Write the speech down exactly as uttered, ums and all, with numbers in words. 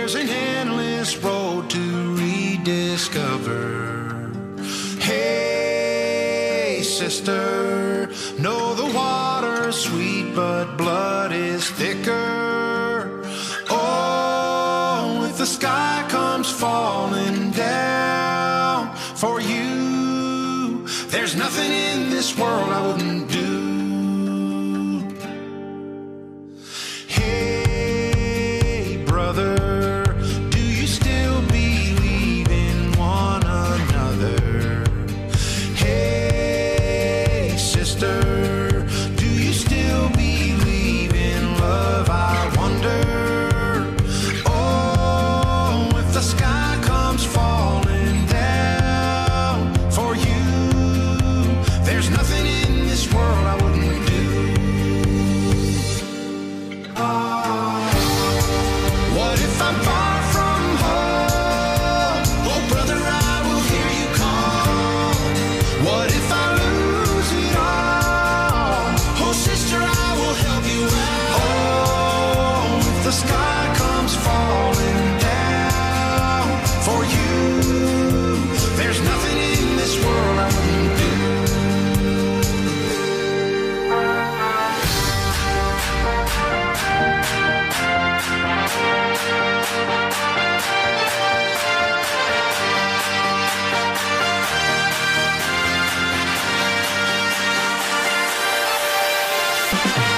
There's an endless road to rediscover. Hey, sister, know the water's sweet, but blood is thicker. Oh, if the sky comes falling down for you, there's nothing in this world I wouldn't do. Hey, brother, do you still believe in one another? Hey, sister, do you still believe in love? I wonder. Oh, if the sky comes falling down for you, there's nothing in this world I wouldn't do. Oh, what if I'm far from home? Oh, brother, I will hear you call. What if I lose it all? Oh, sister, I will help you out. Oh, if the sky comes falling down for you, there's nothing in this world I wouldn't do. Thank you.